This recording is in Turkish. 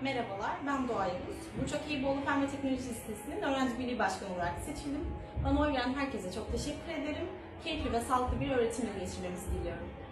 Merhabalar, ben Doğa Yavuz. Burçak İyiboğlu Fen ve Teknoloji Lisesi'nin öğrenci birliği başkanı olarak seçildim. Bana oy veren herkese çok teşekkür ederim. Keyifli ve sağlıklı bir öğretim yılı geçirmemizi diliyorum.